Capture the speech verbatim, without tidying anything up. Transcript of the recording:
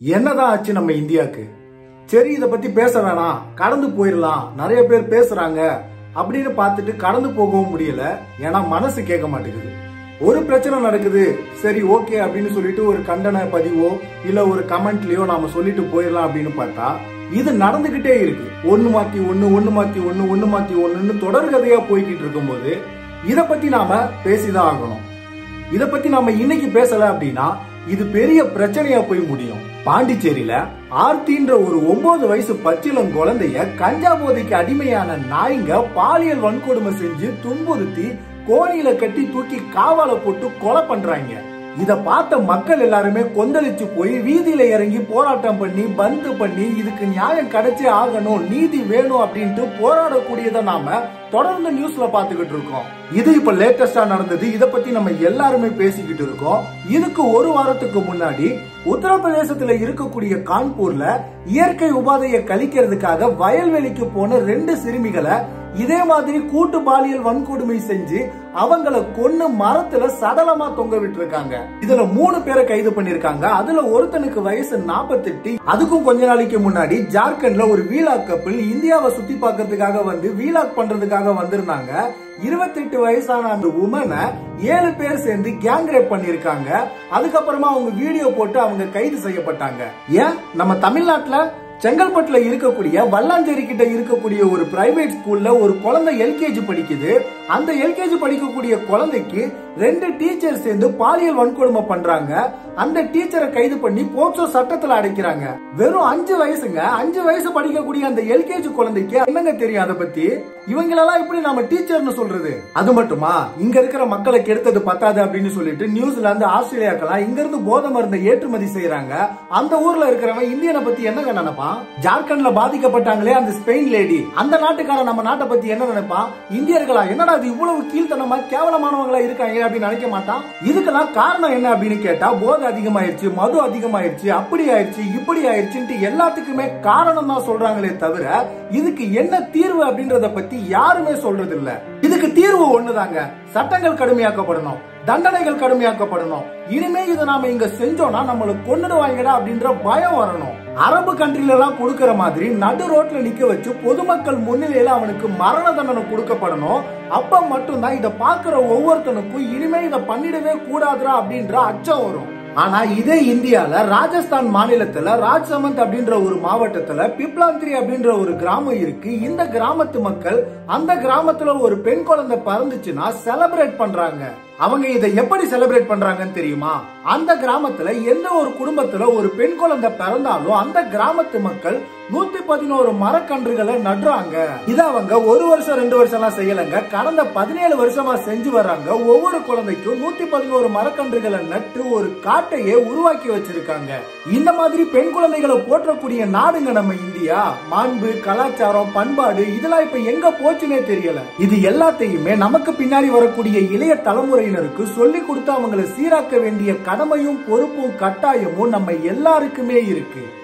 என்னதான் ஆச்சு நம்ம இந்தியாவுக்கு? சரி, இத பத்தி பேச வேணாம், கடந்து போயிடலாம், நிறைய பேர் பேசுறாங்க அப்படின்னு பார்த்துட்டு கடந்து போகவும் முடியல. ஏன்னா மனசு கேட்க மாட்டேங்குது. ஒரு பிரச்சனை நடக்குது, சரி ஓகே அப்படின்னு சொல்லிட்டு ஒரு கண்டன பதிவோ இல்ல ஒரு கமெண்ட்லயோ நாம சொல்லிட்டு போயிடலாம் அப்படின்னு பார்த்தா இது நடந்துகிட்டே இருக்கு. ஒண்ணு மாத்தி ஒண்ணு ஒண்ணு மாத்தி ஒண்ணு ஒண்ணு மாத்தி ஒண்ணுன்னு தொடர்கதையா போய்கிட்டு இருக்கும் போது இத பத்தி நாம பேசிதான் ஆகணும். இத பத்தி நாம இன்னைக்கு பேசல அப்படின்னா இது பெரிய பிரச்சனையா போய் முடியும். பாண்டிச்சேரியில ஆர்த்தின்ற ஒரு ஒன்பது வயசு பச்சிளம் குழந்தைய கஞ்சா போதைக்கு அடிமையான நாய்ங்க பாலியல் வன்கொடுமை செஞ்சு துன்புறுத்தி கோணியில கட்டி தூக்கி காவால போட்டு கொலை பண்றாங்க. இத பார்த்த மக்கள் எல்லாருமே கொந்தளிச்சு போய் வீதியில இறங்கி போராட்டம் பண்ணி பந்து பண்ணி இதுக்கு நியாயம் கிடைச்சே ஆகணும், நீதி வேணும் அப்படின்ட்டு போராடக்கூடியதை நாம தொடர்ந்து நியூஸ்ல பாத்துக்கிட்டு இருக்கோம். இது இப்ப லேட்டஸ்டா நடந்தது. இத பத்தி நம்ம எல்லாருமே பேசிக்கிட்டு இருக்கோம். இதுக்கு ஒரு வாரத்துக்கு முன்னாடி உத்தரப்பிரதேசத்துல இருக்கக்கூடிய கான்பூர்ல இயற்கை உபாதையை கழிக்கிறதுக்காக வயல்வெளிக்கு போன ரெண்டு சிறுமிகளை இதே மாதிரி கூட்டு பாலியல் வன்கொடுமை செஞ்சு அவங்கள கொன்னு மரத்துல சடலமா தொங்க விட்டு இருக்காங்க. இதுல மூணு பேரை கைது பண்ணிருக்காங்க. அதுல ஒருத்தனுக்கு வயசு நாற்பத்தி எட்டு. அதுக்கும் கொஞ்ச நாளைக்கு முன்னாடி ஜார்க்கண்ட்ல ஒரு வீலாக் கப்பிள் இந்தியாவை சுத்தி பார்க்கறதுக்காக வந்து வீலாக் பண்றதுக்காக வந்திருந்தாங்க. இருபத்தி எட்டு வயசான அந்த உமனை ஏழு பேர் சேர்ந்து கேங் ரேப் பண்ணிருக்காங்க. அதுக்கப்புறமா அவங்க வீடியோ போட்டு அவங்க கைது செய்யப்பட்டாங்க. ஏன் நம்ம தமிழ்நாட்டுல செங்கல்பட்டுல இருக்கக்கூடிய வல்லாஞ்சேரி கிட்ட இருக்கக்கூடிய ஒரு பிரைவேட் ஸ்கூல்ல ஒரு குழந்தை எல்கேஜி படிக்குது. அந்த எல்கேஜி படிக்கக்கூடிய குழந்தைக்கு ரெண்டு டீச்சர் சேர்ந்து பாலியல் வன்கொடுமை பண்றாங்க. அந்த டீச்சரை கைது பண்ணி போக்சோ சட்டத்துல அடைக்கிறாங்க. வெறும் அஞ்சு வயசுங்க. அஞ்சு வயசு படிக்கக்கூடிய அந்த எல்கேஜி குழந்தைக்கு என்னங்க தெரியும் அதை பத்தி? இவங்களெல்லாம் இப்படி நாம டீச்சர்னு சொல்றது? அது மட்டுமா, இங்க இருக்கிற மக்களை கெடுத்தது பத்தாது அப்படின்னு சொல்லிட்டு நியூசிலாந்து ஆஸ்திரேலியாக்கெல்லாம் இங்க இருந்து போதை மருந்தை ஏற்றுமதி செய்யறாங்க. அந்த ஊர்ல இருக்கிறவன் இந்தியனை பத்தி என்னங்க நினைப்பான்? ஜார்க்கண்ட்ல பாதிக்கப்பட்டாங்களே அந்த ஸ்பெயின் லேடி, அந்த நாட்டுக்காரன் நம்ம நாட்டை பத்தி என்ன நினைப்பான்? இந்தியர்களா என்னடா அது இவ்வளவு கீழ்த்தனமா கேவலமானவங்களா இருக்காங்க அப்படின்னு நினைக்க மாட்டான். இதுக்கெல்லாம் காரணம் என்ன அப்படின்னு கேட்டா போதை அதிகமாயிருச்சு, மது அதிகமாயிருச்சு, அப்படி ஆயிடுச்சு, இப்படி ஆயிடுச்சுன்ட்டு எல்லாத்துக்குமே காரணம் தான் சொல்றாங்களே தவிர இதுக்கு என்ன தீர்வு அப்படின்றத பத்தி யாருமே சொல்றது இல்ல. இதுக்கு தீர்வு ஒண்ணுதாங்க, சட்டங்கள் கடுமையாக்கப்படணும், தண்டனைகள் கடுமையாக்கப்படணும். இனிமே இதை நாம இங்க செஞ்சோம்னா நம்மள கொன்னுடுவாங்கடா அப்படின்ற பயம் வரணும். அரபு கண்ட்ரில எல்லாம் கொடுக்கிற மாதிரி நடு ரோட்ல நிக்க வச்சு பொதுமக்கள் முன்னிலையில அவனுக்கு மரண தண்டனை கொடுக்கப்படணும். அப்ப மட்டும்தான் இதை பாக்குற ஒவ்வொருத்தனுக்கும் இனிமே இதை பண்ணிடவே கூடாதுரா அப்படின்ற அச்சம் வரும். ஆனா இதே இந்தியால ராஜஸ்தான் மாநிலத்துல ராஜ்சமந்த் அப்படின்ற ஒரு மாவட்டத்துல பிப்லாந்திரி அப்படின்ற ஒரு கிராமம் இருக்கு. இந்த கிராமத்து மக்கள் அந்த கிராமத்துல ஒரு பெண் குழந்தை பிறந்துச்சுன்னா செலிப்ரேட் பண்றாங்க. அவங்க இதை எப்படி செலிப்ரேட் பண்றாங்கன்னு தெரியுமா? அந்த கிராமத்துல எந்த ஒரு குடும்பத்துல ஒரு பெண் குழந்தை பிறந்தாலும் அந்த கிராமத்து மக்கள் நூத்தி பதினோரு மரக்கன்றுகளை நடுறாங்க. இத அவங்க ஒரு வருஷம் ரெண்டு வருஷம் எல்லாம் செய்யலங்க, கடந்த பதினேழு வருஷமா செஞ்சு வர்றாங்க. ஒவ்வொரு குழந்தைக்கும் நூத்தி பதினோரு மரக்கன்றுகளை நட்டு ஒரு காட்டையே உருவாக்கி வச்சிருக்காங்க. இந்த மாதிரி பெண் குழந்தைகளை போற்றக்கூடிய நாடுங்க நம்ம இந்தியா. மாண்பு, கலாச்சாரம், பண்பாடு இதெல்லாம் இப்ப எங்க போச்சுன்னே தெரியல. இது எல்லாத்தையுமே நமக்கு பின்னாடி வரக்கூடிய இளைய தலைமுறையினருக்கு சொல்லி கொடுத்து அவங்களை சீராக்க வேண்டிய கடமையும் பொறுப்பும் கட்டாயமும் நம்ம எல்லாருக்குமே இருக்கு.